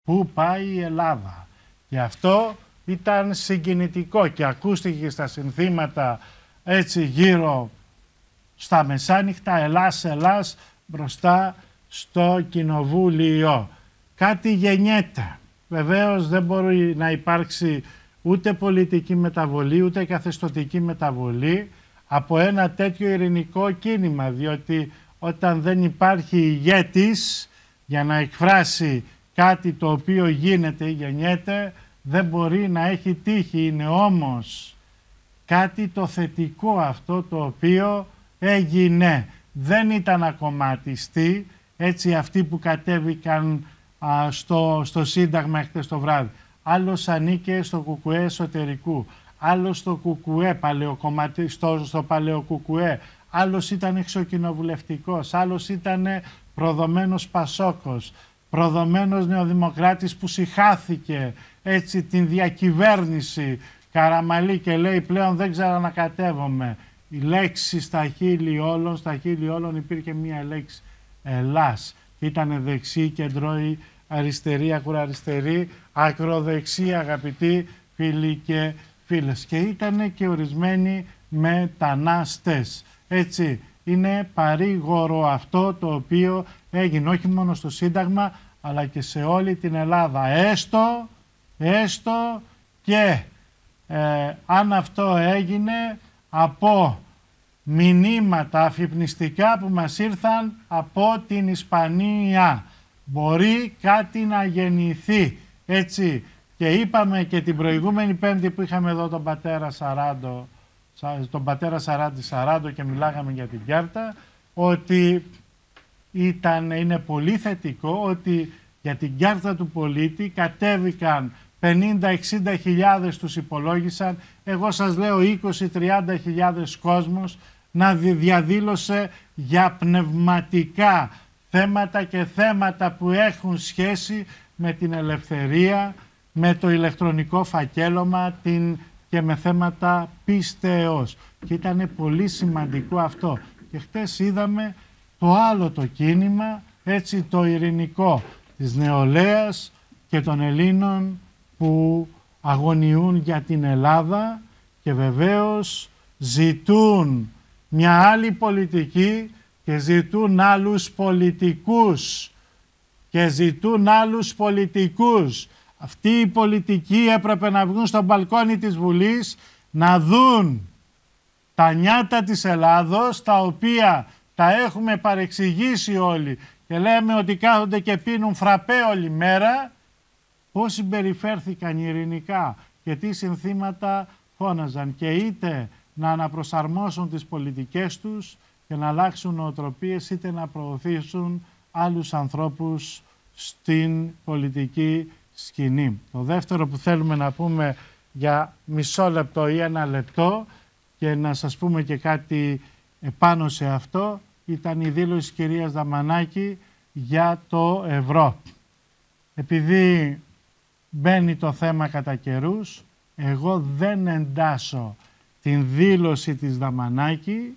πού πάει η Ελλάδα. Και αυτό ήταν συγκινητικό και ακούστηκε στα συνθήματα έτσι γύρω στα μεσάνυχτα, Ελλάς, Ελλάς, μπροστά στο κοινοβούλιο. Κάτι γεννιέται. Βεβαίως δεν μπορεί να υπάρξει ούτε πολιτική μεταβολή, ούτε καθεστωτική μεταβολή από ένα τέτοιο ειρηνικό κίνημα, διότι όταν δεν υπάρχει ηγέτης για να εκφράσει κάτι το οποίο γίνεται ή γεννιέται, δεν μπορεί να έχει τύχη. Είναι όμως κάτι το θετικό αυτό το οποίο έγινε. Δεν ήταν ακομματιστοί, έτσι αυτοί που κατέβηκαν στο Σύνταγμα χτες το βράδυ. Άλλος ανήκε στο Κουκουέ εσωτερικού, άλλος στο Κουκουέ στο Παλαιοκουκουέ, άλλος ήταν εξοκοινοβουλευτικός, άλλος ήταν προδομένος Πασόκος, προδομένος Νεοδημοκράτης που συχάθηκε έτσι την διακυβέρνηση Καραμαλή και λέει πλέον δεν ξανακατεύομαι. Η λέξη στα χείλη όλων υπήρχε μία λέξη, Ελλάς. Ήτανε δεξί, κεντρώη, αριστερή, ακροαριστερή, ακροδεξί, αγαπητοί φίλοι και φίλες. Και ήτανε και ορισμένοι μετανάστες. Έτσι, είναι παρήγορο αυτό το οποίο έγινε όχι μόνο στο Σύνταγμα, αλλά και σε όλη την Ελλάδα. Έστω και αν αυτό έγινε από μηνύματα αφυπνιστικά που μας ήρθαν από την Ισπανία. Μπορεί κάτι να γεννηθεί, έτσι. Και είπαμε και την προηγούμενη Πέμπτη που είχαμε εδώ τον πατέρα Σαράντο και μιλάγαμε για την Κιάρτα, ότι είναι πολύ θετικό ότι για την Κιάρτα του πολίτη κατέβηκαν 50-60 χιλιάδες, τους υπολόγισαν, εγώ σας λέω 20-30 χιλιάδες κόσμος να διαδήλωσε για πνευματικά θέματα και θέματα που έχουν σχέση με την ελευθερία, με το ηλεκτρονικό φακέλωμα και με θέματα πίστεως. Και ήταν πολύ σημαντικό αυτό. Και χτες είδαμε το άλλο το κίνημα, έτσι το ειρηνικό της νεολαίας και των Ελλήνων που αγωνιούν για την Ελλάδα και βεβαίως ζητούν μια άλλη πολιτική και ζητούν άλλους πολιτικούς. Αυτοί οι πολιτικοί έπρεπε να βγουν στο μπαλκόνι της Βουλής να δουν τα νιάτα της Ελλάδος, τα οποία τα έχουμε παρεξηγήσει όλοι και λέμε ότι κάθονται και πίνουν φραπέ όλη μέρα, πώς συμπεριφέρθηκαν ειρηνικά και τι συνθήματα φώναζαν, και είτε να αναπροσαρμόσουν τις πολιτικές τους και να αλλάξουν νοοτροπίες, είτε να προωθήσουν άλλους ανθρώπους στην πολιτική σκηνή. Το δεύτερο που θέλουμε να πούμε για μισό λεπτό ή ένα λεπτό και να σας πούμε και κάτι επάνω σε αυτό, ήταν η δήλωση της κυρίας Δαμανάκη για το ευρώ. Επειδή μπαίνει το θέμα κατά καιρούς, εγώ δεν εντάσσω την δήλωση της Δαμανάκη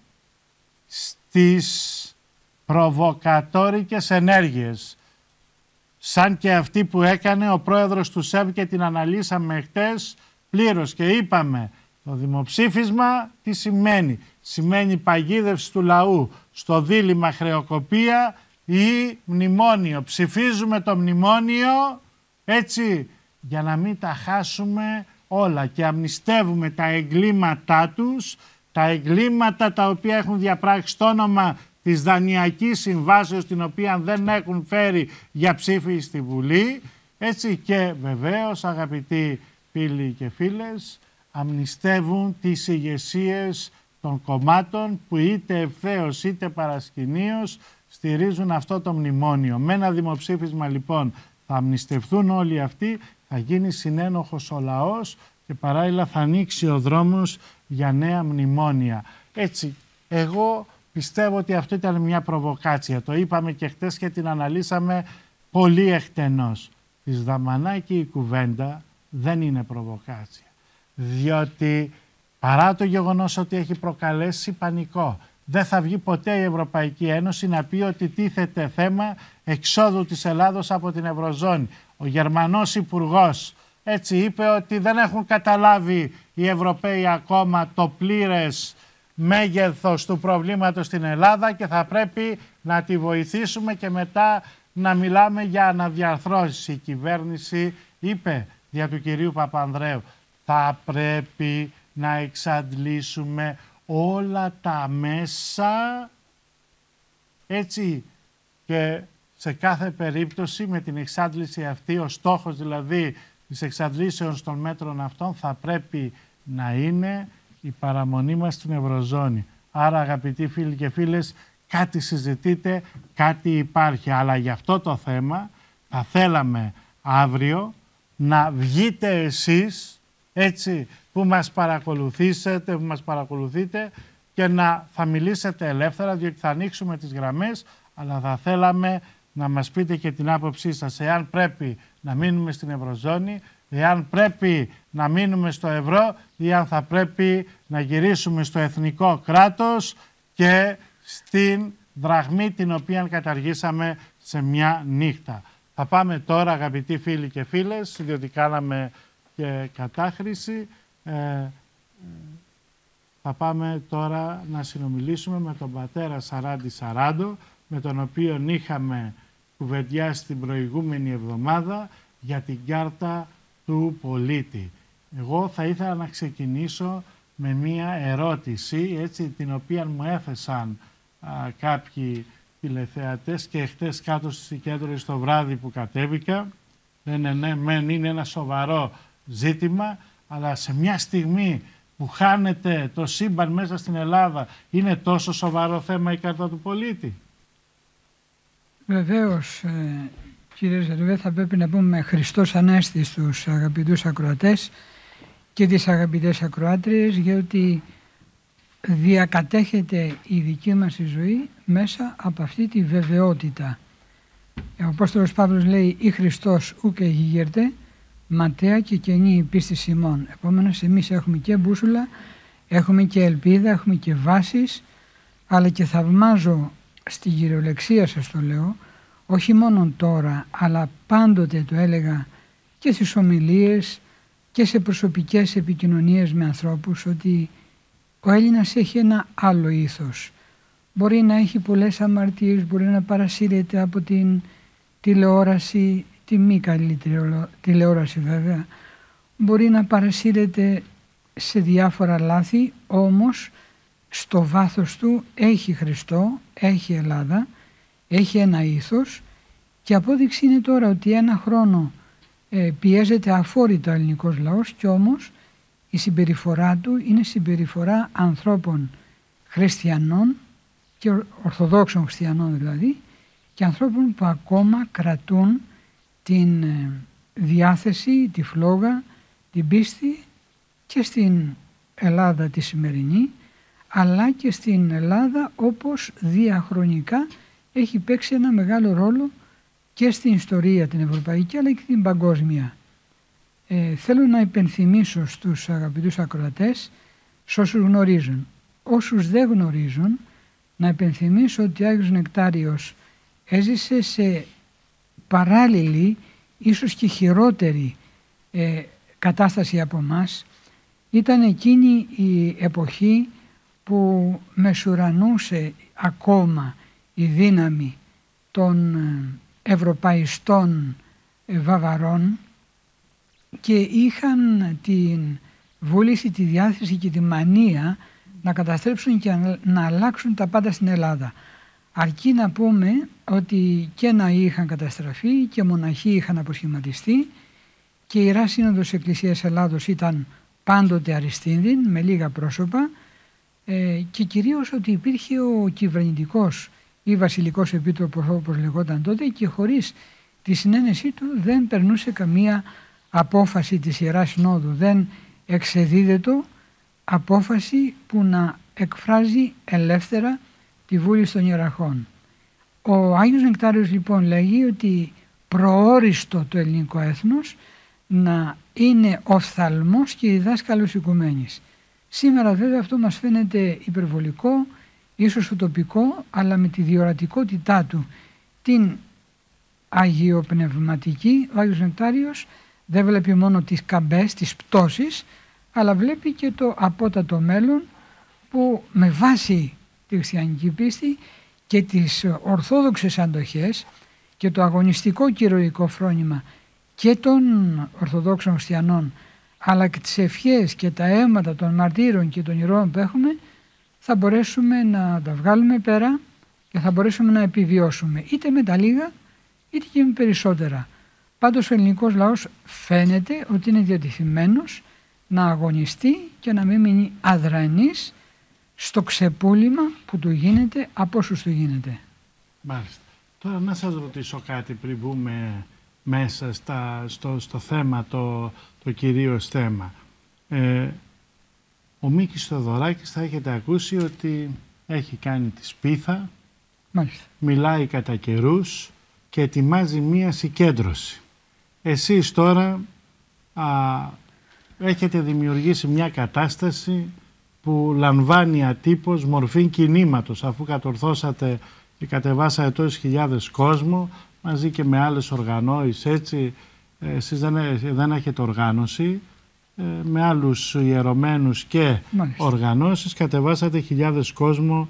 στις προβοκατόρικες ενέργειες, σαν και αυτή που έκανε ο πρόεδρος του ΣΕΒ και την αναλύσαμε χτες πλήρως και είπαμε το δημοψήφισμα τι σημαίνει. Σημαίνει παγίδευση του λαού στο δίλημμα χρεοκοπία ή μνημόνιο. Ψηφίζουμε το μνημόνιο έτσι για να μην τα χάσουμε όλα και αμνηστεύουμε τα εγκλήματά τους, τα εγκλήματα τα οποία έχουν διαπράξει στο όνομα της Δανειακής Συμβάσεως, την οποία δεν έχουν φέρει για ψήφι στη Βουλή, έτσι, και βεβαίως αγαπητοί φίλοι και φίλες, αμνηστεύουν τις ηγεσίες των κομμάτων που είτε ευθέως είτε παρασκηνίως στηρίζουν αυτό το μνημόνιο. Με ένα δημοψήφισμα λοιπόν θα αμνηστευτούν όλοι αυτοί, θα γίνει συνένοχος ο λαός και παράλληλα θα ανοίξει ο δρόμος για νέα μνημόνια. Έτσι, εγώ πιστεύω ότι αυτό ήταν μια προβοκάτσια. Το είπαμε και χτες και την αναλύσαμε πολύ εκτενώς. Της Δαμανάκη η κουβέντα δεν είναι προβοκάτσια. Διότι παρά το γεγονός ότι έχει προκαλέσει πανικό, δεν θα βγει ποτέ η Ευρωπαϊκή Ένωση να πει ότι τίθεται θέμα εξόδου της Ελλάδος από την Ευρωζώνη. Ο Γερμανός Υπουργός έτσι είπε ότι δεν έχουν καταλάβει οι Ευρωπαίοι ακόμα το πλήρες μέγεθος του προβλήματος στην Ελλάδα και θα πρέπει να τη βοηθήσουμε και μετά να μιλάμε για αναδιαρθρώσεις. Η κυβέρνηση είπε δια του κυρίου Παπανδρέου, θα πρέπει να εξαντλήσουμε όλα τα μέσα, έτσι, και σε κάθε περίπτωση με την εξάντληση αυτή, ο στόχος δηλαδή της εξαντλήσεως των μέτρων αυτών θα πρέπει να είναι η παραμονή μας στην Ευρωζώνη. Άρα, αγαπητοί φίλοι και φίλες, κάτι συζητείτε, κάτι υπάρχει. Αλλά για αυτό το θέμα θα θέλαμε αύριο να βγείτε εσείς, έτσι, που μας παρακολουθείτε και θα μιλήσετε ελεύθερα, διότι θα ανοίξουμε τις γραμμές, αλλά θα θέλαμε να μας πείτε και την άποψή σας, εάν πρέπει να μείνουμε στην Ευρωζώνη, εάν πρέπει να μείνουμε στο ευρώ ή αν θα πρέπει να γυρίσουμε στο εθνικό κράτος και στην δραχμή την οποία καταργήσαμε σε μια νύχτα. Θα πάμε τώρα, αγαπητοί φίλοι και φίλες, διότι κάναμε και κατάχρηση, θα πάμε τώρα να συνομιλήσουμε με τον πατέρα Σαράντη Σαράντο, με τον οποίο είχαμε κουβεντιάσει την προηγούμενη εβδομάδα για την κάρτα του πολίτη. Εγώ θα ήθελα να ξεκινήσω με μία ερώτηση, έτσι, την οποία μου έθεσαν κάποιοι τηλεθεατές και χτες κάτω στη συγκέντρωση το βράδυ που κατέβηκα. Λένε ναι, μεν είναι ένα σοβαρό ζήτημα, αλλά σε μια στιγμή που χάνεται το σύμπαν μέσα στην Ελλάδα, είναι τόσο σοβαρό θέμα η κάρτα του πολίτη? Βεβαίως, κύριε Ζερβέ, θα πρέπει να πούμε Χριστός Ανέστη στους αγαπητούς ακροατές και τις αγαπητές ακροάτριες, γιατί διακατέχεται η δική μας η ζωή μέσα από αυτή τη βεβαιότητα. Ο Απόστολος Παύλος λέει «Ή Χριστός ούκε γίγερτε, ματέα και καινή η πίστη ημών». Επομένως, εμείς έχουμε και μπούσουλα, έχουμε και ελπίδα, έχουμε και βάσεις, αλλά και θαυμάζω, στην κυριολεξία σας το λέω, όχι μόνο τώρα, αλλά πάντοτε το έλεγα και στις ομιλίες και σε προσωπικές επικοινωνίες με ανθρώπους, ότι ο Έλληνας έχει ένα άλλο ήθος. Μπορεί να έχει πολλές αμαρτίες, μπορεί να παρασύρεται από την τηλεόραση, τη μη καλή τηλεόραση βέβαια, μπορεί να παρασύρεται σε διάφορα λάθη, όμως στο βάθος του έχει Χριστό, έχει Ελλάδα, έχει ένα ήθος, και απόδειξη είναι τώρα ότι ένα χρόνο πιέζεται αφόρητα ο ελληνικός λαός, και όμως η συμπεριφορά του είναι συμπεριφορά ανθρώπων χριστιανών και ορθοδόξων χριστιανών δηλαδή, και ανθρώπων που ακόμα κρατούν την διάθεση, τη φλόγα, την πίστη και στην Ελλάδα τη σημερινή, αλλά και στην Ελλάδα όπως διαχρονικά έχει παίξει ένα μεγάλο ρόλο και στην ιστορία την ευρωπαϊκή αλλά και την παγκόσμια. Θέλω να υπενθυμίσω στους αγαπητούς ακροατές, σε όσους γνωρίζουν. Όσους δεν γνωρίζουν, να υπενθυμίσω ότι ο Άγιος Νεκτάριος έζησε σε παράλληλη, ίσως και χειρότερη κατάσταση από μας. Ήταν εκείνη η εποχή που μεσουρανούσε ακόμα η δύναμη των ευρωπαϊστών βαβαρών και είχαν την βούληση, τη διάθεση και τη μανία να καταστρέψουν και να αλλάξουν τα πάντα στην Ελλάδα. Αρκεί να πούμε ότι και ναοί είχαν καταστραφεί και μοναχοί είχαν αποσχηματιστεί και η Ιερά Σύνοδος Εκκλησίας Ελλάδος ήταν πάντοτε αριστήνδυν με λίγα πρόσωπα, και κυρίως ότι υπήρχε ο κυβερνητικός ή βασιλικός επίτροπος όπως λεγόταν τότε, και χωρίς τη συνένεσή του δεν περνούσε καμία απόφαση της Ιεράς Συνόδου, δεν εξεδίδετο απόφαση που να εκφράζει ελεύθερα τη βούληση των ιεραρχών. Ο Άγιος Νεκτάριος λοιπόν λέγει ότι προόριστο το ελληνικό έθνος να είναι οφθαλμός και διδάσκαλος οικουμένης. Σήμερα βέβαια αυτό μας φαίνεται υπερβολικό ίσως ουτοπικό, αλλά με τη διορατικότητά του, την αγιοπνευματική, ο Άγιος Νεκτάριος δεν βλέπει μόνο τις καμπές, τις πτώσεις, αλλά βλέπει και το απότατο μέλλον που με βάση τη χριστιανική πίστη και τις ορθόδοξες αντοχές και το αγωνιστικό και ηρωικό φρόνημα και των Ορθοδόξων χριστιανών, αλλά και τις ευχές και τα αίματα των μαρτύρων και των ηρώων που έχουμε, θα μπορέσουμε να τα βγάλουμε πέρα και θα μπορέσουμε να επιβιώσουμε είτε με τα λίγα είτε και με περισσότερα. Πάντως ο ελληνικός λαός φαίνεται ότι είναι διατεθειμένος να αγωνιστεί και να μην μείνει αδρανής στο ξεπούλημα που του γίνεται από όσους του γίνεται. Μάλιστα. Τώρα να σας ρωτήσω κάτι πριν μπούμε μέσα στο θέμα, το κυρίως θέμα. Ο Μίκης Θοδωράκης, θα έχετε ακούσει ότι έχει κάνει τη σπίθα, Μάλιστα. Μιλάει κατά καιρούς και ετοιμάζει μία συγκέντρωση. Εσείς τώρα έχετε δημιουργήσει μια κατάσταση που λαμβάνει ατύπως μορφή κινήματος, αφού κατορθώσατε και κατεβάσατε τόσες χιλιάδες κόσμο μαζί και με άλλες οργανώσεις, έτσι. Εσείς δεν έχετε οργάνωση, με άλλους ιερωμένους και Μάλιστα. οργανώσεις κατεβάσατε χιλιάδες κόσμο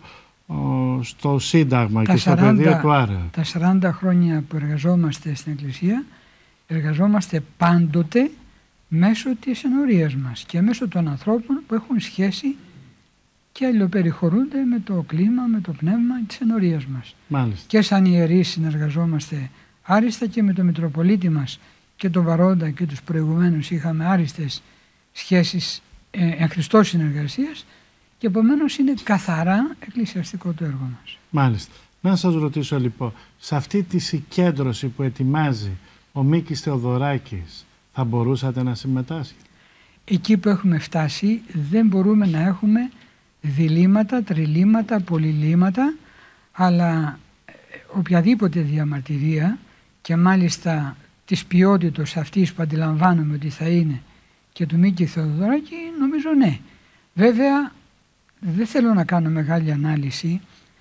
στο Σύνταγμα και στο πεδίο του Άρεο. Τα 40 χρόνια που εργαζόμαστε στην Εκκλησία, εργαζόμαστε πάντοτε μέσω της ενορίας μας και μέσω των ανθρώπων που έχουν σχέση και αλληλοπεριχωρούνται με το κλίμα, με το πνεύμα της ενορίας μας. Μάλιστα. Και σαν ιερείς συνεργαζόμαστε άριστα και με τον Μητροπολίτη μας και τον Βαρόντα και τους προηγουμένους είχαμε άριστες σχέσεις εν Χριστώ συνεργασίας και επομένως είναι καθαρά εκκλησιαστικό το έργο μας. Μάλιστα. Να σας ρωτήσω λοιπόν, σε αυτή τη συγκέντρωση που ετοιμάζει ο Μίκης Θεοδωράκης θα μπορούσατε να συμμετάσχετε? Εκεί που έχουμε φτάσει δεν μπορούμε να έχουμε διλήμματα, τριλήμματα, πολυλήμματα, αλλά οποιαδήποτε διαμαρτυρία και μάλιστα της ποιότητας αυτής που αντιλαμβάνομαι ότι θα είναι και του Μίκη Θεοδωράκη, νομίζω ναι. Βέβαια δεν θέλω να κάνω μεγάλη ανάλυση,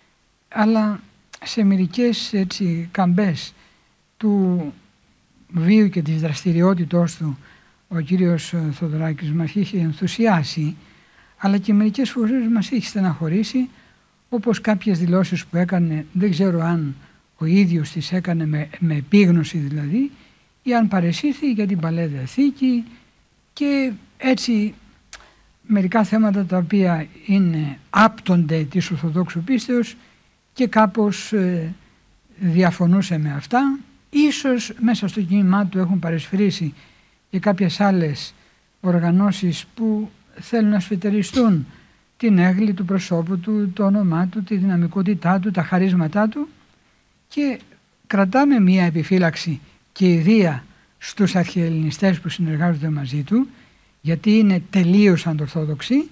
αλλά σε μερικές έτσι καμπές του βίου και της δραστηριότητός του ο κύριος Θεοδωράκης μας είχε ενθουσιάσει, αλλά και μερικές φορές μας έχει στεναχωρήσει, όπως κάποιες δηλώσεις που έκανε, δεν ξέρω αν ο ίδιος τις έκανε με επίγνωση δηλαδή, ή αν παρεσύρθη για την Παλαιά Διαθήκη και έτσι μερικά θέματα τα οποία άπτονται της Ορθοδόξου πίστεως και κάπως διαφωνούσε με αυτά. Ίσως μέσα στο κίνημά του έχουν παρεσφρήσει και κάποιες άλλες οργανώσεις που θέλουν να σφετεριστούν την έγκλη του προσώπου του, το όνομά του, τη δυναμικότητά του, τα χαρίσματά του και κρατάμε μία επιφύλαξη και ιδία στους αρχαιελληνιστές που συνεργάζονται μαζί του, γιατί είναι τελείως αντορθόδοξοι,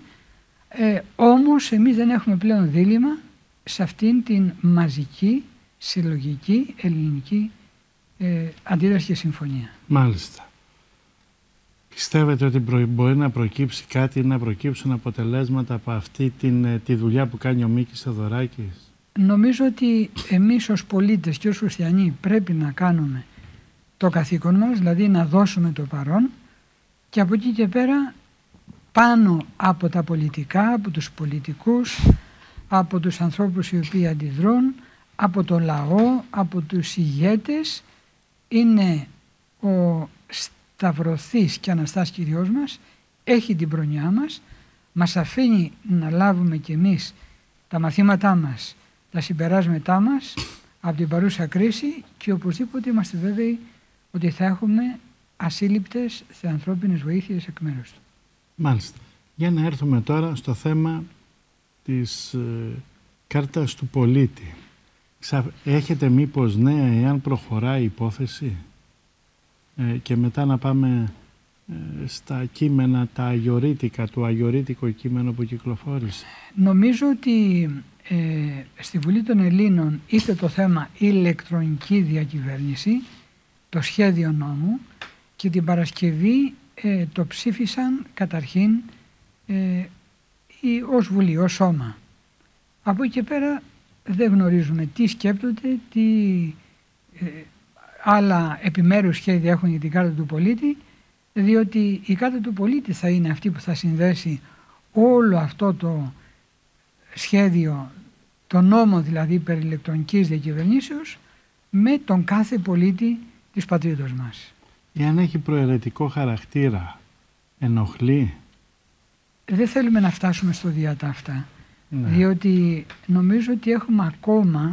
όμως εμείς δεν έχουμε πλέον δίλημμα σε αυτήν την μαζική, συλλογική, ελληνική αντίδραση και συμφωνία. Μάλιστα. Πιστεύετε ότι μπορεί να προκύψει κάτι, να προκύψουν αποτελέσματα από αυτή τη δουλειά που κάνει ο Μίκης Θεοδωράκης? Νομίζω ότι εμείς ως πολίτες και ως χριστιανοί πρέπει να κάνουμε το καθήκον μας, δηλαδή να δώσουμε το παρόν και από εκεί και πέρα πάνω από τα πολιτικά, από τους πολιτικούς, από τους ανθρώπους οι οποίοι αντιδρούν, από το λαό, από τους ηγέτες, είναι ο Σταυρωθής και Αναστάς Κυριός μας, έχει την προνιά μας αφήνει να λάβουμε κι εμείς τα μαθήματά μας, τα συμπεράσματά μας από την παρούσα κρίση και οπωσδήποτε είμαστε βέβαιοι ότι θα έχουμε ασύλληπτες θεανθρώπινες βοήθειες εκ μέρους του. Μάλιστα. Για να έρθουμε τώρα στο θέμα της κάρτας του πολίτη. Έχετε μήπως νέα εάν προχωράει η υπόθεση? Και μετά να πάμε στα κείμενα τα αγιορείτικα, το αγιορείτικο κείμενο που κυκλοφόρησε. Νομίζω ότι στη Βουλή των Ελλήνων ήρθε το θέμα ηλεκτρονική διακυβέρνηση, το σχέδιο νόμου, και την Παρασκευή το ψήφισαν καταρχήν ως Βουλή, ως σώμα. Από εκεί και πέρα δεν γνωρίζουμε τι σκέπτονται, τι άλλα επιμέρους σχέδια έχουν για την κάρτα του πολίτη, διότι η κάρτα του πολίτη θα είναι αυτή που θα συνδέσει όλο αυτό το σχέδιο, το νόμο δηλαδή περί ηλεκτρονικής διακυβερνήσεως, με τον κάθε πολίτη της πατρίδος μας. Εάν έχει προαιρετικό χαρακτήρα, ενοχλεί? Δεν θέλουμε να φτάσουμε στο διατάφτα, Ναι. διότι νομίζω ότι έχουμε ακόμα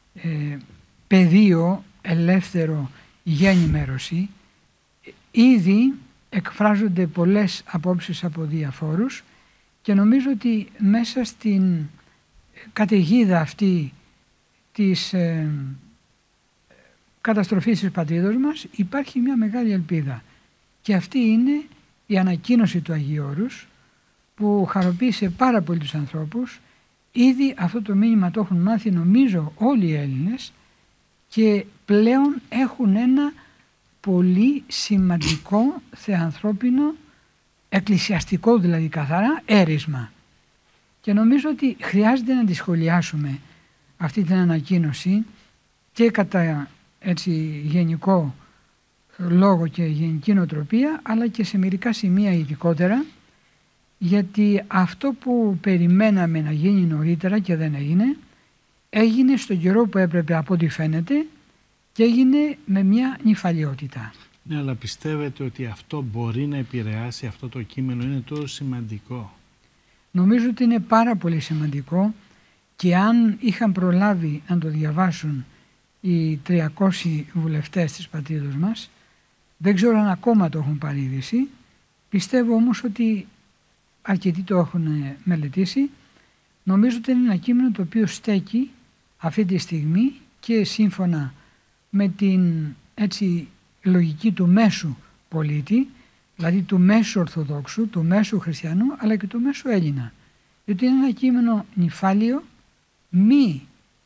πεδίο ελεύθερο για ενημέρωση. Ήδη εκφράζονται πολλές απόψεις από διαφόρους και νομίζω ότι μέσα στην καταιγίδα αυτή της καταστροφής της πατρίδος μας υπάρχει μια μεγάλη ελπίδα, και αυτή είναι η ανακοίνωση του Αγίου Όρους, που χαροποίησε πάρα πολύ τους ανθρώπους. Ήδη αυτό το μήνυμα το έχουν μάθει νομίζω όλοι οι Έλληνες και πλέον έχουν ένα πολύ σημαντικό θεανθρώπινο, εκκλησιαστικό δηλαδή καθαρά, έρισμα. Και νομίζω ότι χρειάζεται να τη σχολιάσουμε αυτή την ανακοίνωση και κατά έτσι γενικό λόγο και γενική νοοτροπία, αλλά και σε μερικά σημεία ειδικότερα, γιατί αυτό που περιμέναμε να γίνει νωρίτερα και δεν έγινε, έγινε στον καιρό που έπρεπε από ό,τι φαίνεται και έγινε με μια νυφαλιότητα. Ναι, αλλά πιστεύετε ότι αυτό μπορεί να επηρεάσει, αυτό το κείμενο είναι τόσο σημαντικό? Νομίζω ότι είναι πάρα πολύ σημαντικό, και αν είχαν προλάβει να το διαβάσουν οι 300 βουλευτές της πατρίδος μας, δεν ξέρω αν ακόμα το έχουν πάρει είδηση, πιστεύω όμως ότι αρκετοί το έχουν μελετήσει. Νομίζω ότι είναι ένα κείμενο το οποίο στέκει αυτή τη στιγμή και σύμφωνα με την έτσι λογική του μέσου πολίτη, δηλαδή του μέσου Ορθοδόξου, του μέσου Χριστιανού, αλλά και του μέσου Έλληνα. Γιατί είναι ένα κείμενο νυφάλιο, μη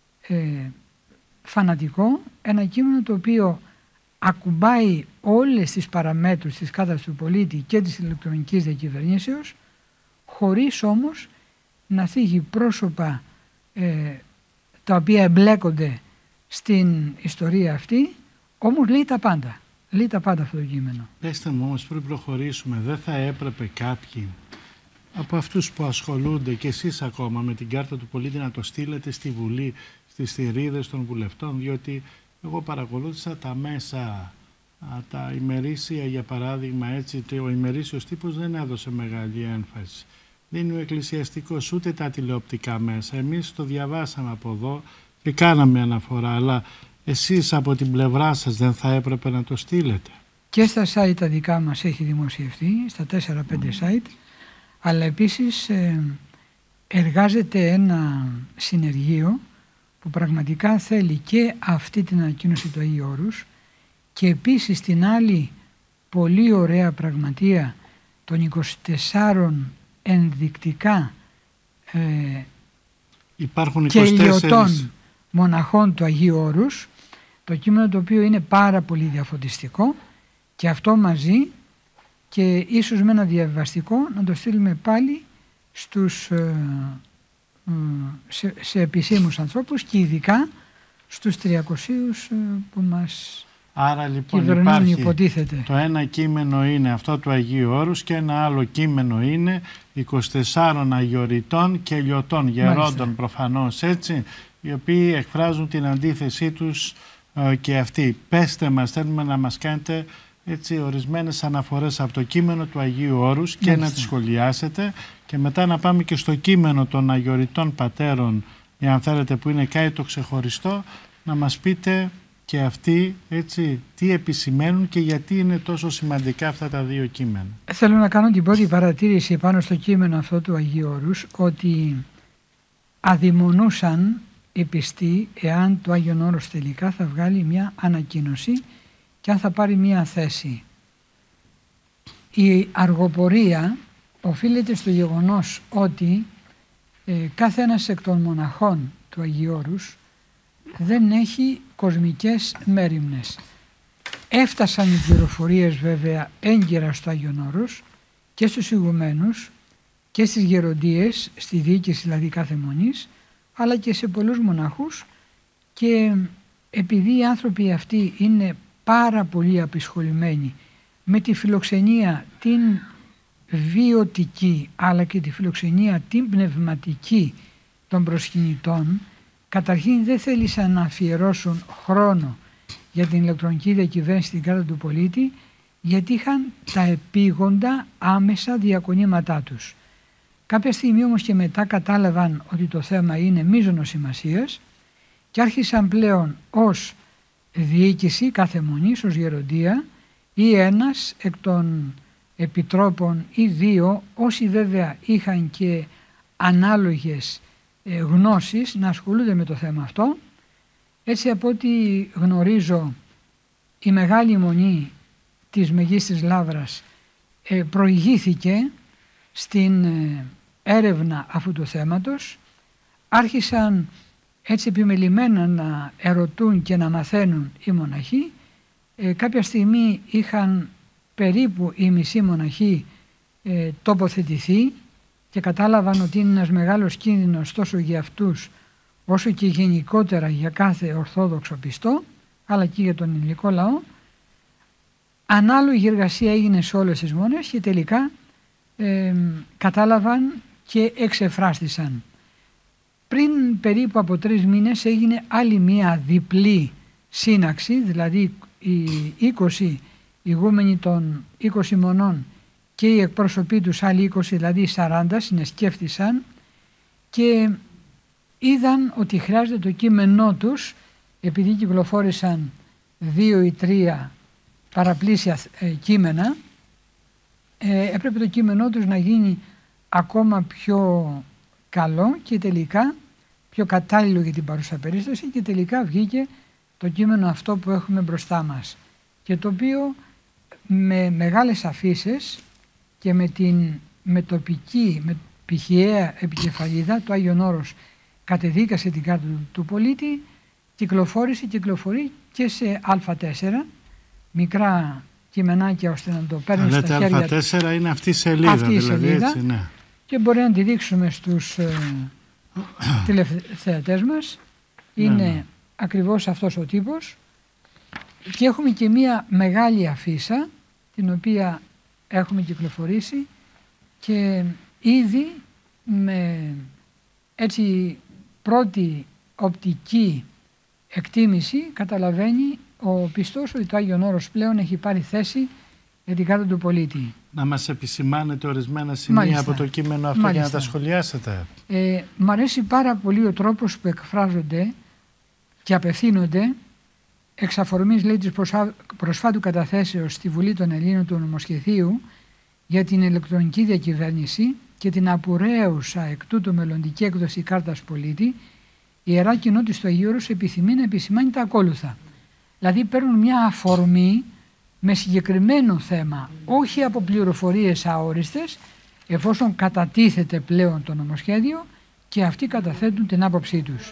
φανατικό, ένα κείμενο το οποίο ακουμπάει όλες τις παραμέτρους της κάρτας του πολίτη και της ηλεκτρονικής διακυβερνήσεως, χωρίς όμως να θίγει πρόσωπα τα οποία εμπλέκονται στην ιστορία αυτή, όμως λέει τα πάντα. Λέει τα πάντα αυτό το κείμενο. Πέστε μου όμως, πριν προχωρήσουμε, δεν θα έπρεπε κάποιοι από αυτούς που ασχολούνται και εσείς ακόμα με την κάρτα του πολίτη να το στείλετε στη Βουλή, στις θηρίδες των βουλευτών? Διότι εγώ παρακολούθησα τα μέσα, τα ημερήσια για παράδειγμα, έτσι, ο ημερήσιος τύπος δεν έδωσε μεγάλη έμφαση. Δεν είναι ο εκκλησιαστικός, ούτε τα τηλεοπτικά μέσα. Εμείς το διαβάσαμε από εδώ και κάναμε αναφορά, αλλά εσείς από την πλευρά σας δεν θα έπρεπε να το στείλετε? Και στα site τα δικά μας έχει δημοσιευτεί, στα 4-5 site, αλλά επίσης εργάζεται ένα συνεργείο που πραγματικά θέλει και αυτή την ανακοίνωση του Αγίου Όρους και επίσης την άλλη πολύ ωραία πραγματεία των 24 ενδεικτικά υπάρχουν 24 και ηλιωτών μοναχών του Αγίου Όρους, το κείμενο το οποίο είναι πάρα πολύ διαφωτιστικό, και αυτό μαζί και ίσως με ένα διαβιβαστικό να το στείλουμε πάλι σε επισήμους ανθρώπους και ειδικά στους 300 που μας άρα λοιπόν κυβερνούν, υποτίθεται. Το ένα κείμενο είναι αυτό του Αγίου Όρους και ένα άλλο κείμενο είναι 24 αγιοριτών και λιωτών, γερόντων προφανώς, έτσι, οι οποίοι εκφράζουν την αντίθεσή τους και αυτοί. Πέστε μας, θέλουμε να μας κάνετε έτσι ορισμένες αναφορές από το κείμενο του Αγίου Όρους και να τις σχολιάσετε, και μετά να πάμε και στο κείμενο των αγιοριτών πατέρων, εάν θέλετε, που είναι κάτι το ξεχωριστό, να μας πείτε και αυτοί έτσι τι επισημαίνουν και γιατί είναι τόσο σημαντικά αυτά τα δύο κείμενα. Θέλω να κάνω την πρώτη παρατήρηση πάνω στο κείμενο αυτό του Αγίου Όρους, ότι αδειμονούσαν οι πιστοί εάν το Άγιον Όρος τελικά θα βγάλει μια ανακοίνωση και αν θα πάρει μια θέση. Η αργοπορία οφείλεται στο γεγονός ότι κάθε ένας εκ των μοναχών του Αγίου Όρους δεν έχει κοσμικές μέριμνες. Έφτασαν οι πληροφορίες βέβαια έγκαιρα στο Άγιον Όρος και στους ηγουμένους και στις γεροντίες, στη διοίκηση δηλαδή κάθε μονής, αλλά και σε πολλούς μοναχούς, και επειδή οι άνθρωποι αυτοί είναι πάρα πολύ απεισχολημένοι με τη φιλοξενία την βιωτική αλλά και τη φιλοξενία την πνευματική των προσκυνητών, καταρχήν δεν θέλησαν να αφιερώσουν χρόνο για την ηλεκτρονική διακυβέρνηση στην κάρτα του πολίτη, γιατί είχαν τα επίγοντα άμεσα διακονήματά τους. Κάποια στιγμή όμως και μετά κατάλαβαν ότι το θέμα είναι μείζωνος σημασίας και άρχισαν πλέον ως διοίκηση κάθε μονής, ως γεροντεία, ή ένας εκ των επιτρόπων ή δύο, όσοι βέβαια είχαν και ανάλογες γνώσεις, να ασχολούνται με το θέμα αυτό. Έτσι, από ό,τι γνωρίζω, η Μεγάλη Μονή της Μεγίστης Λαύρας προηγήθηκε στην έρευνα αυτού του θέματος. Άρχισαν έτσι επιμελημένα να ερωτούν και να μαθαίνουν οι μοναχοί. Κάποια στιγμή είχαν περίπου οι μισοί μοναχοί τοποθετηθεί και κατάλαβαν ότι είναι ένας μεγάλος κίνδυνος τόσο για αυτούς όσο και γενικότερα για κάθε ορθόδοξο πιστό, αλλά και για τον ελληνικό λαό. Ανάλογη εργασία έγινε σε όλες τις μονές και τελικά κατάλαβαν και εξεφράστησαν. Πριν περίπου από 3 μήνες έγινε άλλη μία διπλή σύναξη, δηλαδή οι 20 ηγούμενοι των 20 μονών και οι εκπρόσωποι τους άλλοι 20, δηλαδή 40, συνεσκέφτησαν και είδαν ότι χρειάζεται το κείμενό τους, επειδή κυκλοφόρησαν 2 ή 3 παραπλήσια κείμενα, έπρεπε το κείμενό τους να γίνει ακόμα πιο καλό και τελικά πιο κατάλληλο για την παρούσα περίσταση, και τελικά βγήκε το κείμενο αυτό που έχουμε μπροστά μας, και το οποίο με μεγάλες αφίσες και με τοπική, με πηχιαία επικεφαλίδα, το Άγιον Όρος κατεδίκασε την κάρτα του πολίτη, κυκλοφορεί και σε Α4, μικρά κειμενάκια ώστε να το παίρνει στα χέρια. Α4 είναι αυτή η σελίδα, αυτή η δηλαδή, σελίδα, έτσι, ναι. Και μπορεί να τη δείξουμε στους τηλεθεατές μας. Είναι ακριβώς αυτός ο τύπος, και έχουμε και μία μεγάλη αφίσα την οποία έχουμε κυκλοφορήσει, και ήδη με έτσι πρώτη οπτική εκτίμηση καταλαβαίνει ο πιστός ότι το Άγιον Όρος πλέον έχει πάρει θέση για την κάρτα του πολίτη. Να μας επισημάνετε ορισμένα σημεία, μάλιστα, από το κείμενο αυτό, μάλιστα, για να τα σχολιάσετε. Μ' αρέσει πάρα πολύ ο τρόπος που εκφράζονται και απευθύνονται εξ αφορμής, λέει, της προσφάτου καταθέσεως στη Βουλή των Ελλήνων του νομοσχεδίου για την ηλεκτρονική διακυβέρνηση και την απουραίουσα εκ τούτου μελλοντική έκδοση κάρτας πολίτη, η Ιερά Κοινότητα του Αγίου Όρους επιθυμεί να επισημάνει τα ακόλουθα. Δηλαδή παίρνουν μια αφορμή με συγκεκριμένο θέμα, όχι από πληροφορίες αόριστες, εφόσον κατατίθεται πλέον το νομοσχέδιο και αυτοί καταθέτουν την άποψή τους.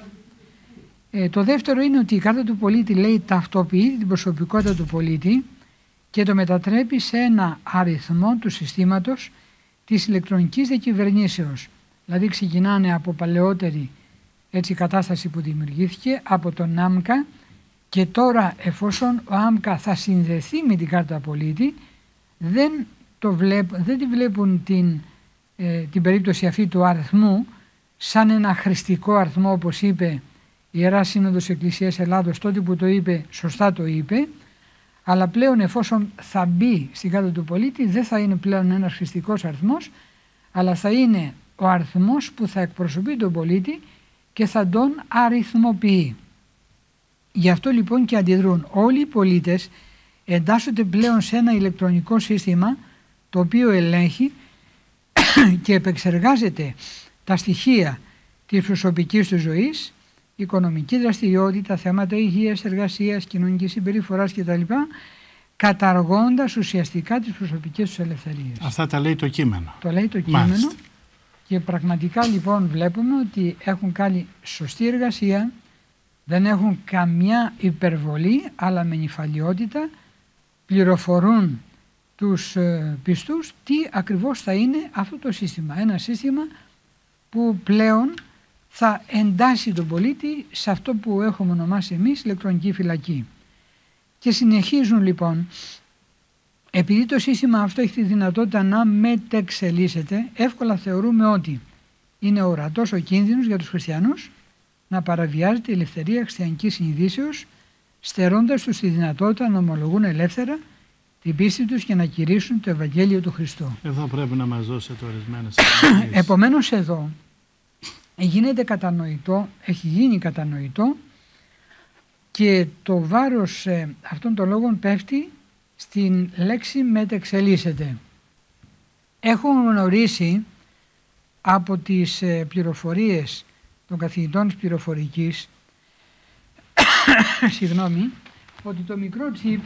Το δεύτερο είναι ότι η κάρτα του πολίτη, λέει, ταυτοποιεί την προσωπικότητα του πολίτη και το μετατρέπει σε ένα αριθμό του συστήματος της ηλεκτρονικής διακυβερνήσεως. Δηλαδή ξεκινάνε από παλαιότερη έτσι κατάσταση που δημιουργήθηκε από τον ΆΜΚΑ, και τώρα εφόσον ο ΆΜΚΑ θα συνδεθεί με την κάρτα πολίτη, δεν τη βλέπουν την περίπτωση αυτή του αριθμού σαν ένα χρηστικό αριθμό, όπως είπε η Ιερά Σύνοδος Εκκλησίας Ελλάδος τότε που το είπε, σωστά το είπε, αλλά πλέον εφόσον θα μπει στην κάρτα του πολίτη δεν θα είναι πλέον ένας χρηστικός αριθμός, αλλά θα είναι ο αριθμός που θα εκπροσωπεί τον πολίτη και θα τον αριθμοποιεί. Γι' αυτό λοιπόν και αντιδρούν. Όλοι οι πολίτες εντάσσονται πλέον σε ένα ηλεκτρονικό σύστημα το οποίο ελέγχει και επεξεργάζεται τα στοιχεία της προσωπικής του ζωής, οικονομική δραστηριότητα, θέματα υγείας, εργασίας, κοινωνικής συμπεριφοράς κτλ., καταργώντας ουσιαστικά τις προσωπικές τους ελευθερίες. Αυτά τα λέει το κείμενο. Το λέει το κείμενο. Μάλιστα. Και πραγματικά λοιπόν βλέπουμε ότι έχουν κάνει σωστή εργασία, δεν έχουν καμιά υπερβολή, αλλά με νηφαλιότητα πληροφορούν τους πιστούς τι ακριβώς θα είναι αυτό το σύστημα. Ένα σύστημα που πλέον θα εντάσσει τον πολίτη σε αυτό που έχουμε ονομάσει εμείς ηλεκτρονική φυλακή. Και συνεχίζουν λοιπόν, επειδή το σύστημα αυτό έχει τη δυνατότητα να μετεξελίσσεται, εύκολα θεωρούμε ότι είναι ορατός ο κίνδυνος για τους χριστιανούς να παραβιάζεται η ελευθερία χριστιανικής συνειδήσεως, στερώντας τους τη δυνατότητα να ομολογούν ελεύθερα την πίστη τους και να κηρύσσουν το Ευαγγέλιο του Χριστού. Εδώ πρέπει να μας δώσετε ορισμένες απαντήσεις. Επομένως εδώ έχει γίνει κατανοητό και το βάρος αυτών των λόγων πέφτει στην λέξη μετεξελίσσεται. Έχουμε γνωρίσει από τις πληροφορίες των καθηγητών της πληροφορικής ότι το μικρό τσιπ,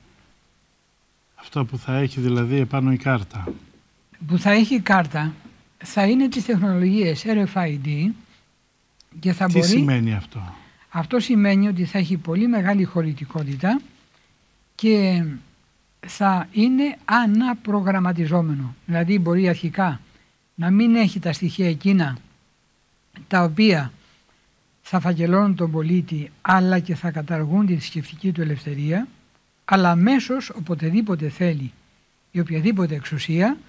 αυτό που θα έχει δηλαδή επάνω η κάρτα, που θα έχει η κάρτα, θα είναι της τεχνολογίας RFID και θα Τι σημαίνει αυτό? Αυτό σημαίνει ότι θα έχει πολύ μεγάλη χωρητικότητα και θα είναι αναπρογραμματιζόμενο. Δηλαδή μπορεί αρχικά να μην έχει τα στοιχεία εκείνα τα οποία θα φακελώνουν τον πολίτη, αλλά και θα καταργούν τη θρησκευτική του ελευθερία, αλλά αμέσως οποτεδήποτε θέλει η οποιαδήποτε εξουσία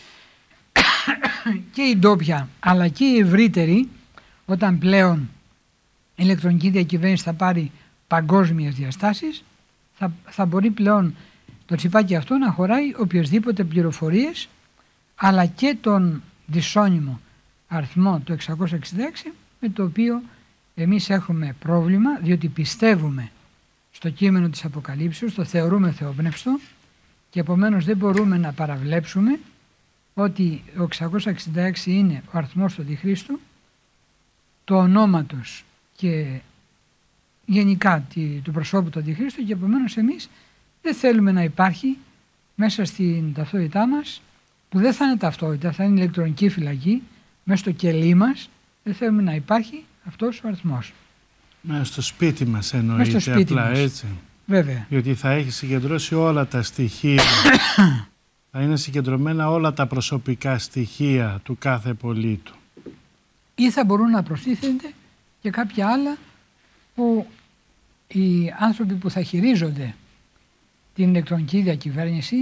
και η ντόπια αλλά και η ευρύτερη, όταν πλέον η ηλεκτρονική διακυβέρνηση θα πάρει παγκόσμιες διαστάσεις, θα μπορεί πλέον το τσιπάκι αυτό να χωράει οποιασδήποτε πληροφορίες, αλλά και τον δυσώνυμο αριθμό του 666, με το οποίο εμείς έχουμε πρόβλημα, διότι πιστεύουμε στο κείμενο της Αποκαλύψεως, το θεωρούμε θεόπνευστο και επομένως δεν μπορούμε να παραβλέψουμε ότι ο 666 είναι ο αριθμός του Αντιχρίστου, το ονόματος και γενικά του προσώπου του Αντιχρίστου, και επομένως εμείς δεν θέλουμε να υπάρχει μέσα στην ταυτότητά μας, που δεν θα είναι ταυτότητα, θα είναι ηλεκτρονική φυλακή, μέσα στο κελί μας, δεν θέλουμε να υπάρχει αυτός ο αριθμός. Μέσα στο σπίτι μας εννοείται, στο σπίτι απλά μας. Έτσι. Βέβαια. Διότι θα έχει συγκεντρώσει όλα τα στοιχεία, θα είναι συγκεντρωμένα όλα τα προσωπικά στοιχεία του κάθε πολίτου. Ή θα μπορούν να προστίθενται και κάποια άλλα που οι άνθρωποι που θα χειρίζονται την ηλεκτρονική διακυβέρνηση,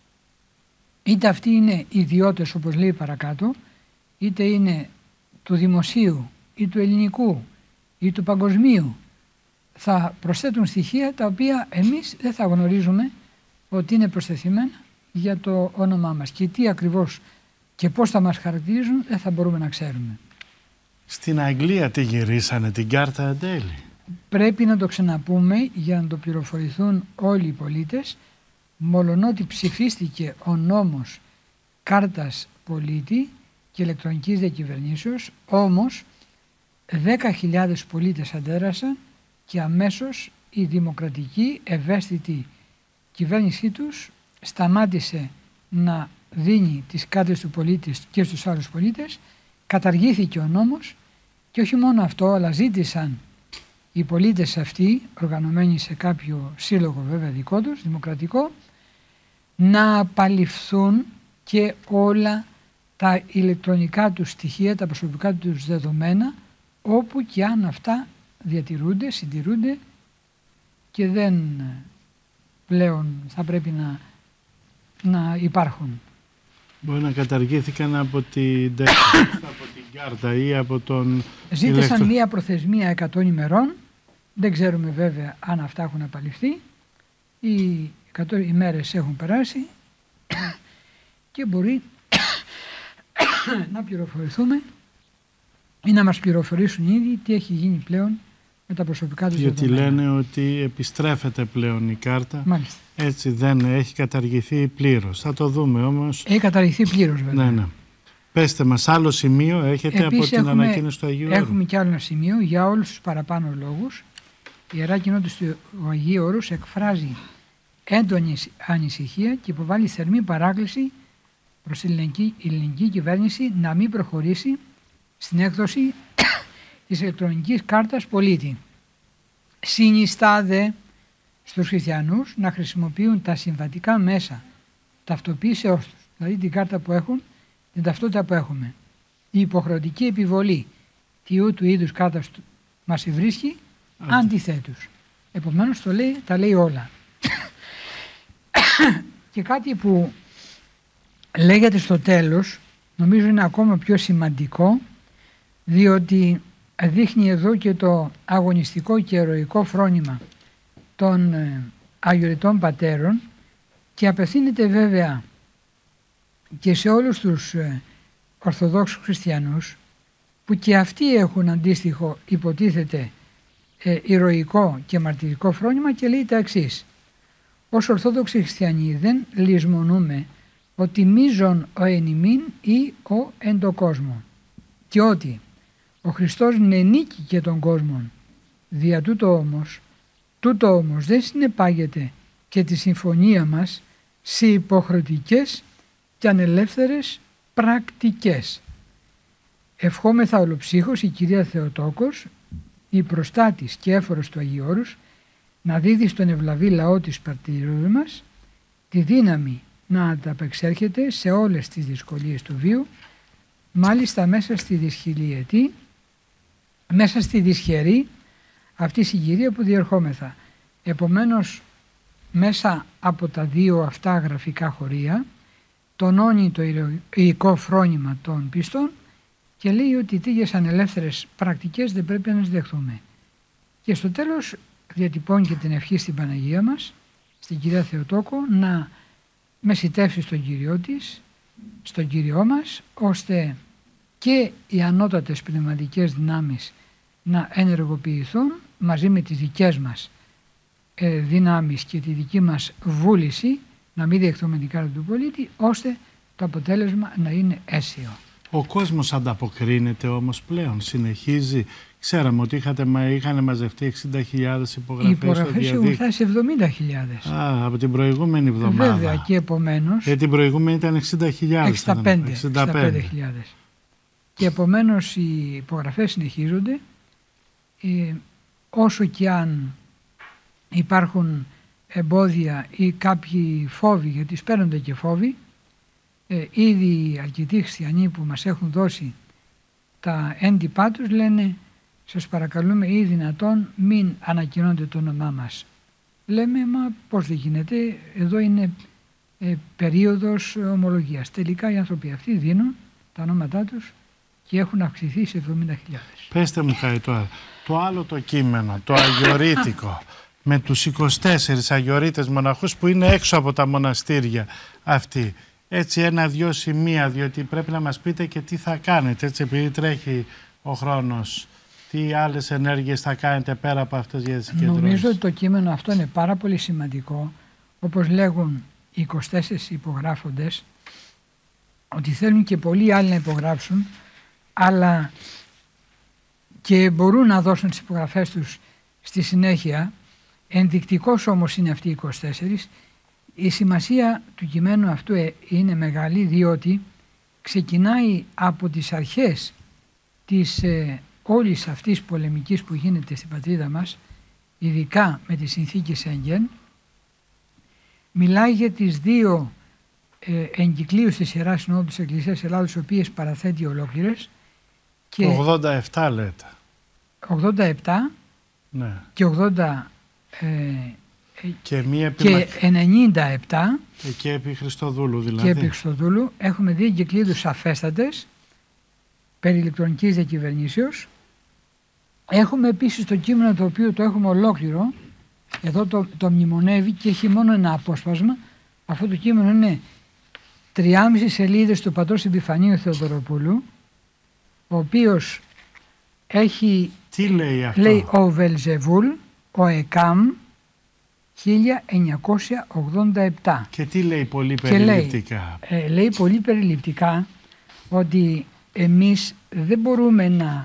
είτε αυτοί είναι ιδιώτες όπως λέει παρακάτω, είτε είναι του δημοσίου ή του ελληνικού ή του παγκοσμίου, θα προσθέτουν στοιχεία τα οποία εμείς δεν θα γνωρίζουμε ότι είναι προσθεθημένα για το όνομά μας, και τι ακριβώς και πώς θα μας χαρακτηρίζουν δεν θα μπορούμε να ξέρουμε. Στην Αγγλία τη γυρίσανε την κάρτα εν τέλει? Πρέπει να το ξαναπούμε για να το πληροφορηθούν όλοι οι πολίτες, μολονότι ψηφίστηκε ο νόμος κάρτας πολίτη και ηλεκτρονικής διακυβερνήσεως, όμως 10.000 πολίτες αντέδρασαν και αμέσως η δημοκρατική ευαίσθητη κυβέρνησή τους σταμάτησε να δίνει τις κάρτες του πολίτη και στους άλλους πολίτες, καταργήθηκε ο νόμος και όχι μόνο αυτό, αλλά ζήτησαν οι πολίτες αυτοί, οργανωμένοι σε κάποιο σύλλογο βέβαια δικό τους, δημοκρατικό, να απαλληφθούν και όλα τα ηλεκτρονικά τους στοιχεία, τα προσωπικά τους δεδομένα, όπου και αν αυτά διατηρούνται, συντηρούνται και δεν πλέον θα πρέπει να υπάρχουν. Μπορεί να καταργήθηκαν από την κάρτα ή από τον... Ζήτησαν μία προθεσμία 100 ημερών, δεν ξέρουμε βέβαια αν αυτά έχουν απαλληφθεί. Οι 100 ημέρες έχουν περάσει και μπορεί να πληροφορηθούμε ή να μας πληροφορήσουν ήδη τι έχει γίνει πλέον με τα προσωπικά τους δεδομένα. Γιατί λένε ότι επιστρέφεται πλέον η κάρτα. Μάλιστα. Έτσι δεν έχει καταργηθεί πλήρως. Θα το δούμε όμως. Έχει καταργηθεί πλήρως βέβαια. Ναι. Πέστε μας, άλλο σημείο έχετε? Επίσης, από την ανακοίνωση του Αγίου Όρου? Έχουμε και άλλο ένα σημείο για όλους τους παραπάνω λόγους. Η Ιερά Κοινότητα του Αγίου Όρους εκφράζει έντονη ανησυχία και υποβάλλει θερμή παράκληση προς την ελληνική κυβέρνηση να μην προχωρήσει στην έκδοση της ηλεκτρονικής κάρτας πολίτη. Συνιστά δε στους χριστιανούς να χρησιμοποιούν τα συμβατικά μέσα ταυτοποίησεώς τους, δηλαδή την κάρτα που έχουν, την ταυτότητα που έχουμε. Η υποχρεωτική επιβολή τι ούτου είδους κάταστου μας ευρίσκει αντιθέτους. Επομένως τα λέει όλα. Και κάτι που λέγεται στο τέλος, νομίζω είναι ακόμα πιο σημαντικό, διότι δείχνει εδώ και το αγωνιστικό και ηρωικό φρόνημα των Αγιοριτών Πατέρων και απευθύνεται βέβαια και σε όλους τους Ορθοδόξους Χριστιανούς, που και αυτοί έχουν αντίστοιχο, υποτίθεται, ηρωικό και μαρτυρικό φρόνημα, και λέει τα εξής: ως Ορθόδοξοι Χριστιανοί δεν λησμονούμε ότι μείζον ο εν ημίν ή ο εν το κόσμο, και ότι ο Χριστός νενίκη και τον κόσμον, δια τούτο όμως δεν συνεπάγεται και τη συμφωνία μας σε υποχρεωτικές και ανελεύθερες πρακτικές. Ευχόμεθα ολοψύχως η Κυρία Θεοτόκος, η προστάτης και έφορος του Αγίου Όρους, να δίδει στον ευλαβή λαό της πατρίδος μας τη δύναμη να ανταπεξέρχεται σε όλες τις δυσκολίες του βίου, μάλιστα μέσα στη δυσχερή αυτή συγκυρία που διερχόμεθα. Επομένως, μέσα από τα δύο αυτά γραφικά χωρία τονώνει το ηρωικό φρόνημα των πιστών και λέει ότι τέτοιες ανελεύθερες πρακτικές δεν πρέπει να τις δεχθούμε. Και στο τέλος διατυπώνει και την ευχή στην Παναγία μας, στην Κυρία Θεοτόκο, να μεσιτεύσει στον Κύριό της, στον Κύριό μας, ώστε και οι ανώτατες πνευματικές δυνάμεις να ενεργοποιηθούν μαζί με τις δικές μας δυνάμεις και τη δική μας βούληση, να μην δεχθούμε την κάρτα του πολίτη, ώστε το αποτέλεσμα να είναι αίσιο. Ο κόσμος ανταποκρίνεται όμως πλέον, συνεχίζει. Ξέραμε ότι είχαν μαζευτεί 60.000 υπογραφές. Οι υπογραφές έχουν φτάσει 70.000. Από την προηγούμενη εβδομάδα. Βέβαια, και επομένως. Την προηγούμενη ήταν 60.000. 65.000. Και επομένως οι υπογραφές συνεχίζονται. Όσο και αν υπάρχουν εμπόδια ή κάποιοι φόβοι, γιατί σπέρνονται και φόβοι, ήδη αρκετοί χριστιανοί που μας έχουν δώσει τα έντυπά τους λένε: σας παρακαλούμε ή δυνατόν μην ανακοινώνετε το όνομά μας. Λέμε: μα πώς δεν γίνεται, εδώ είναι περίοδος ομολογίας. Τελικά οι άνθρωποι αυτοί δίνουν τα ονόματά τους και έχουν αυξηθεί σε 70.000. Πέστε μου κάτι τώρα. Το άλλο το κείμενο, το αγιορείτικο, με τους 24 αγιορείτες μοναχούς που είναι έξω από τα μοναστήρια αυτοί. Έτσι ένα-δυο σημεία, διότι πρέπει να μας πείτε και τι θα κάνετε, έτσι, επειδή τρέχει ο χρόνος. Τι άλλες ενέργειες θα κάνετε πέρα από αυτές για τις συγκεντρώσεις. Νομίζω ότι το κείμενο αυτό είναι πάρα πολύ σημαντικό. Όπως λέγουν οι 24 υπογράφοντες, ότι θέλουν και πολλοί άλλοι να υπογράψουν, αλλά και μπορούν να δώσουν τις υπογραφές τους στη συνέχεια. Ενδεικτικός όμως είναι αυτοί οι 24. Η σημασία του κειμένου αυτού είναι μεγάλη, διότι ξεκινάει από τις αρχές της όλης αυτής πολεμικής που γίνεται στην πατρίδα μας, ειδικά με τη συνθήκη Σέγγεν. Μιλάει για τις δύο εγκυκλίους της Ιεράς Συνόδου της Εκκλησίας Ελλάδος, οι οποίες παραθέτει ολόκληρες. Και 87 λέτε. 87, ναι. Και 80 και 97 και επί Χριστοδούλου δηλαδή. Και επί Χριστοδούλου έχουμε δύο εγκυκλίδους σαφέστατες περί ηλεκτρονικής διακυβερνήσεως. Έχουμε επίσης το κείμενο το οποίο το έχουμε ολόκληρο. Εδώ το μνημονεύει και έχει μόνο ένα απόσπασμα. Αυτό το κείμενο είναι 3,5 σελίδες του πατρός Επιφανίου Θεοδωροπούλου, ο οποίος έχει, τι λέει αυτό? Λέει ο Βελζεβούλ, ο ΕΚΑΜ 1987. Και τι λέει πολύ περιληπτικά? Λέει πολύ περιληπτικά ότι εμείς δεν μπορούμε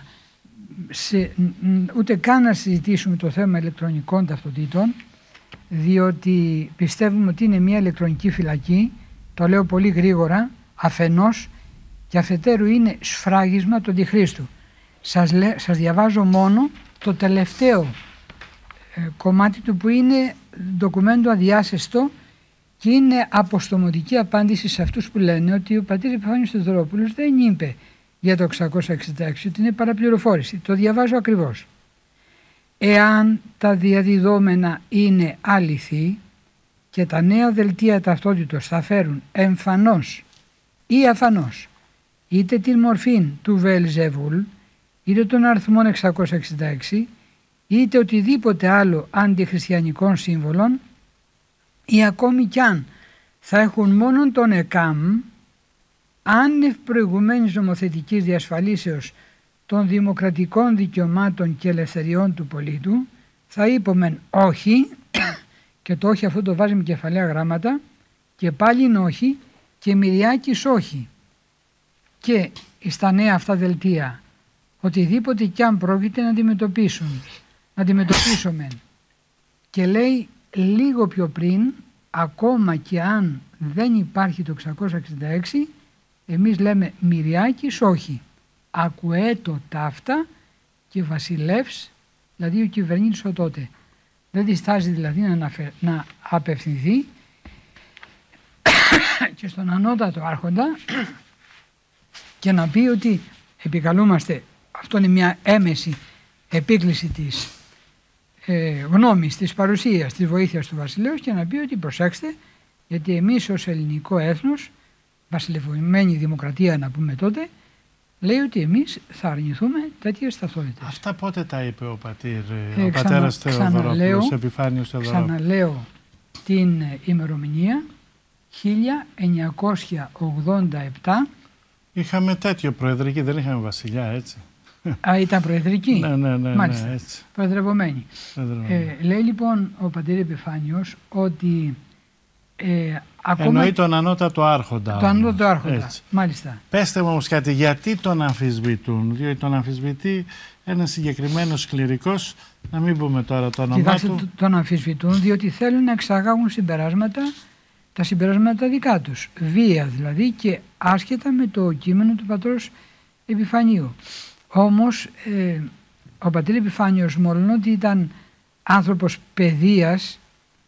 ούτε καν να συζητήσουμε το θέμα ηλεκτρονικών ταυτοτήτων, διότι πιστεύουμε ότι είναι μια ηλεκτρονική φυλακή, το λέω πολύ γρήγορα, αφενός, και αφετέρου είναι σφράγισμα του Αντιχρίστου. Σας διαβάζω μόνο το τελευταίο κομμάτι του, που είναι ντοκουμέντο αδιάσεστο και είναι αποστομωτική απάντηση σε αυτούς που λένε ότι ο πατήρ Επιφάνιος Θεοδωρόπουλος δεν είπε για το 666 ότι είναι παραπληροφόρηση. Το διαβάζω ακριβώς. Εάν τα διαδιδόμενα είναι αληθή και τα νέα δελτία ταυτότητος θα φέρουν εμφανώς ή αφανώς είτε την μορφή του Βελζεβούλ, είτε τον αριθμό 666, είτε οτιδήποτε άλλο αντιχριστιανικών σύμβολων, ή ακόμη κι αν θα έχουν μόνον τον ΕΚΑΜ, άνευ προηγουμένης νομοθετικής διασφαλίσεως των δημοκρατικών δικαιωμάτων και ελευθεριών του πολίτου, θα είπομεν όχι, και το όχι αυτό το βάζει με κεφαλαία γράμματα, και πάλι είναι όχι, και Μυριάκης όχι. Και στα νέα αυτά δελτία, οτιδήποτε κι αν πρόκειται να αντιμετωπίσουμε. Και λέει λίγο πιο πριν, ακόμα και αν δεν υπάρχει το 666, εμείς λέμε Μυριάκης όχι. Ακουέτο ταύτα και βασιλεύς, δηλαδή ο κυβερνήτης ο τότε. Δεν διστάζει δηλαδή να απευθυνθεί και στον ανώτατο άρχοντα και να πει ότι επικαλούμαστε, αυτό είναι μια έμεση επίκληση της γνώμης, της παρουσίας, της βοήθειας του βασιλέως, και να πει ότι προσέξτε, γιατί εμείς ως ελληνικό έθνος, βασιλευμένη δημοκρατία να πούμε τότε, λέει ότι εμείς θα αρνηθούμε τέτοιες ταυτότητες. Αυτά πότε τα είπε ο πατέρας Θεοδωρόπουλος, Επιφάνιος Θεοδωρόπουλος? Ξαναλέω την ημερομηνία 1987. Είχαμε τέτοιο προεδρική, δεν είχαμε βασιλιά, έτσι? Ήταν προεδρική. Ναι, μάλιστα, έτσι. Προεδρευομένη. Λέει λοιπόν ο πατήρ Επιφάνιος ότι ακόμα... Εννοεί τον ανώτατο άρχοντα. Το ανώτατο άρχοντα, έτσι. Μάλιστα. Πέστε μου όμως κάτι, γιατί τον αμφισβητούν? Διότι τον αμφισβητεί ένας συγκεκριμένος κληρικός, να μην πούμε τώρα το όνομά του. Τον αμφισβητούν διότι θέλουν να εξαγάγουν συμπεράσματα, τα συμπεράσματα δικά τους. Βία δηλαδή, και άσχετα με το κείμενο του πατρός Επιφανίου. Όμως ο πατήρ Επιφάνιος, μόλον ότι ήταν άνθρωπος παιδείας,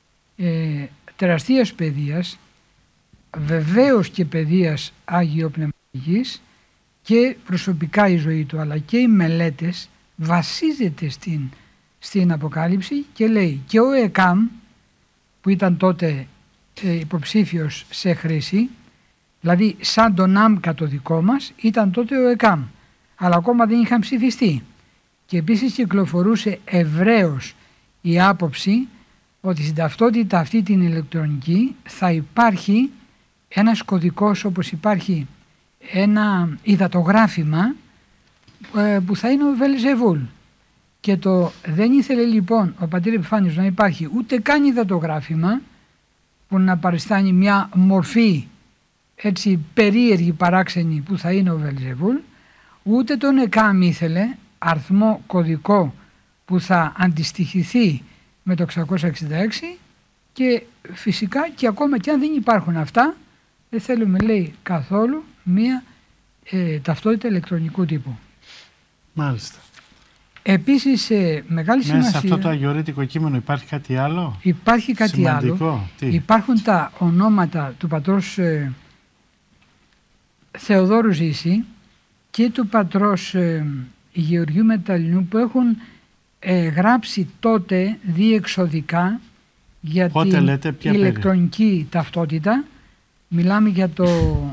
τεραστίας παιδείας, βεβαίως και παιδείας αγιοπνευματικής, και προσωπικά η ζωή του αλλά και οι μελέτες βασίζεται στην Αποκάλυψη, και λέει και ο ΕΚΑΜ που ήταν τότε υποψήφιος σε χρήση, δηλαδή σαν τον ΆΜΚΑ το δικό μας ήταν τότε ο ΕΚΑΜ, αλλά ακόμα δεν είχαν ψηφιστεί. Και επίσης κυκλοφορούσε ευρέως η άποψη ότι στην ταυτότητα αυτή την ηλεκτρονική θα υπάρχει ένας κωδικός, όπως υπάρχει ένα υδατογράφημα που θα είναι ο Βελζεβούλ. Και δεν ήθελε λοιπόν ο πατήρ Επιφάνιος να υπάρχει ούτε καν υδατογράφημα που να παριστάνει μια μορφή έτσι περίεργη, παράξενη, που θα είναι ο Βελζεβούλ, ούτε τον ΕΚΑΜ ήθελε αριθμό κωδικό που θα αντιστοιχηθεί με το 666, και φυσικά και ακόμα και αν δεν υπάρχουν αυτά, δεν θέλουμε, λέει, καθόλου μία ταυτότητα ηλεκτρονικού τύπου. Μάλιστα. Επίσης, μεγάλη σημασία... Μέσα σε αυτό το αγιορείτικο κείμενο υπάρχει κάτι άλλο? Υπάρχει κάτι σημαντικό άλλο. Τι? Υπάρχουν τα ονόματα του πατρός Θεοδόρου Ζήση και του πατρός Γεωργίου Μεταλλινού, που έχουν γράψει τότε διεξοδικά για την ηλεκτρονική ταυτότητα. Μιλάμε για το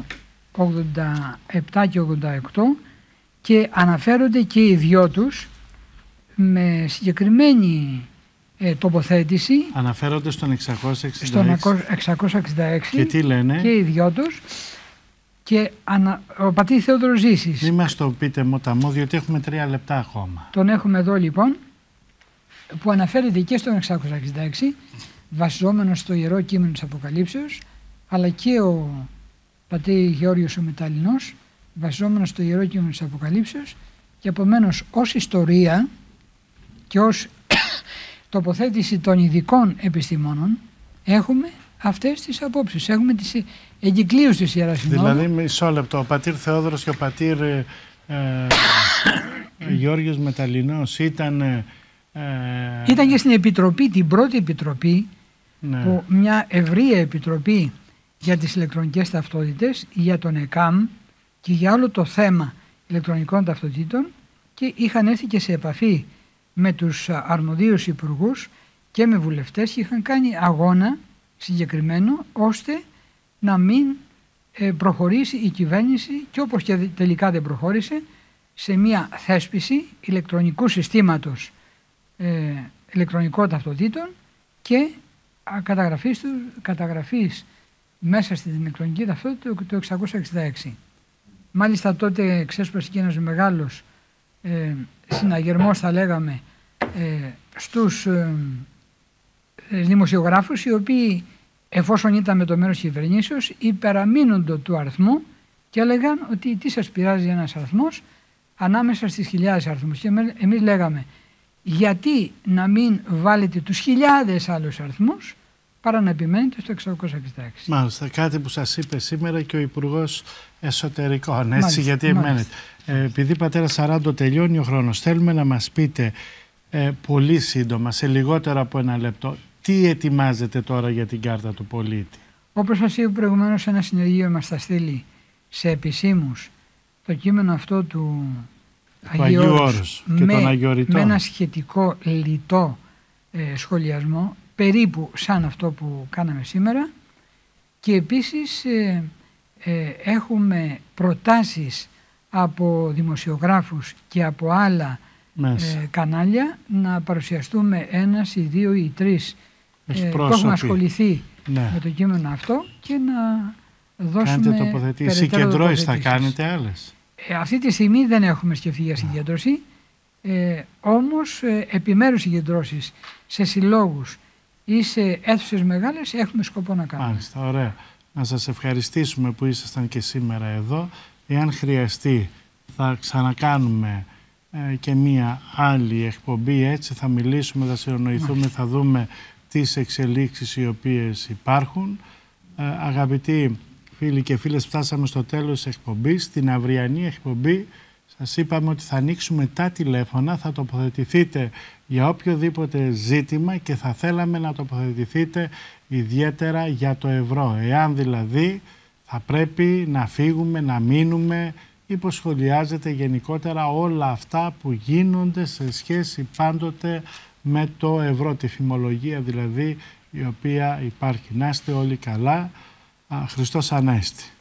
87 και 88, και αναφέρονται και οι δυο τους με συγκεκριμένη τοποθέτηση. Αναφέρονται στον 666. Στον 666. Και τι λένε? Και οι δυο τους. Και ο πατήρ Θεόδωρος Ζήσης. Μην μας το πείτε μοταμό, διότι έχουμε 3 λεπτά ακόμα. Τον έχουμε εδώ λοιπόν, που αναφέρεται και στον 666, βασιζόμενος στο Ιερό Κείμενο της Αποκαλύψεως, αλλά και ο πατήρ Γεώργιος ο Μεταλλινός, βασιζόμενος στο Ιερό Κείμενο της Αποκαλύψεως, και επομένως ως ιστορία και ως τοποθέτηση των ειδικών επιστημόνων έχουμε αυτές τις απόψεις. Έχουμε τις εγκυκλίους της Ιεράς Συνόδου. Δηλαδή, μισό λεπτό, ο πατήρ Θεόδωρος και ο πατήρ Γεώργιος Μεταλλινός ήταν και στην επιτροπή, την πρώτη επιτροπή, ναι, που μια ευρεία επιτροπή για τις ηλεκτρονικές ταυτότητες, για τον ΕΚΑΜ και για όλο το θέμα ηλεκτρονικών ταυτοτήτων και είχαν έρθει και σε επαφή με τους αρμοδίους υπουργούς και με βουλευτές και είχαν κάνει αγώνα συγκεκριμένο ώστε να μην προχωρήσει η κυβέρνηση, και όπως και τελικά δεν προχώρησε, σε μια θέσπιση ηλεκτρονικού συστήματος ηλεκτρονικών ταυτοτήτων και καταγραφής μέσα στην ηλεκτρονική ταυτότητα το 666. Μάλιστα τότε ξέσπασε και ένας μεγάλος συναγερμός, θα λέγαμε, στους δημοσιογράφους, οι οποίοι, εφόσον ήταν με το μέρος της κυβερνήσεως, υπεραμείνονται του αριθμού και έλεγαν ότι τι σας πειράζει ένας αριθμός ανάμεσα στις χιλιάδες αριθμούς. Και εμείς λέγαμε, γιατί να μην βάλετε τους χιλιάδες άλλους αριθμούς παρά να επιμένετε στο 666. Μάλιστα, κάτι που σας είπε σήμερα και ο Υπουργός Εσωτερικών, έτσι, γιατί εμένετε. Επειδή πατέρα Σαράντο τελειώνει ο χρόνος, θέλουμε να μας πείτε πολύ σύντομα, σε λιγότερο από ένα λεπτό, τι ετοιμάζετε τώρα για την κάρτα του πολίτη. Όπως σας είπα προηγουμένως, ένα συνεργείο μας θα στείλει σε επισήμους το κείμενο αυτό του Αγίου Όρους και των Αγιοριτών, με ένα σχετικό λιτό σχολιασμό, περίπου σαν αυτό που κάναμε σήμερα, και επίσης έχουμε προτάσεις από δημοσιογράφους και από άλλα κανάλια να παρουσιαστούμε ένας ή δύο ή τρεις που έχουμε ασχοληθεί με το κείμενο αυτό και να δώσουμε. Κάνετε τοποθετήσεις. Συγκεντρώσεις θα κάνετε άλλες? Αυτή τη στιγμή δεν έχουμε σκεφτεί για συγκέντρωση, όμως επιμέρους συγκεντρώσεις σε συλλόγους ή σε αίθουσες μεγάλες έχουμε σκοπό να κάνουμε. Μάλιστα, ωραία. Να σας ευχαριστήσουμε που ήσασταν και σήμερα εδώ. Εάν χρειαστεί θα ξανακάνουμε και μία άλλη εκπομπή, έτσι θα μιλήσουμε, θα συνοηθούμε, θα δούμε τις εξελίξεις οι οποίες υπάρχουν. Αγαπητοί φίλοι και φίλες, φτάσαμε στο τέλος της εκπομπής. Στην αυριανή εκπομπή σας είπαμε ότι θα ανοίξουμε τα τηλέφωνα, θα τοποθετηθείτε για οποιοδήποτε ζήτημα και θα θέλαμε να τοποθετηθείτε ιδιαίτερα για το ευρώ. Εάν δηλαδή θα πρέπει να φύγουμε, να μείνουμε, υποσχολιάζεται γενικότερα όλα αυτά που γίνονται σε σχέση πάντοτε με το ευρώ, τη φημολογία δηλαδή η οποία υπάρχει. Να είστε όλοι καλά. Χριστός Ανέστη.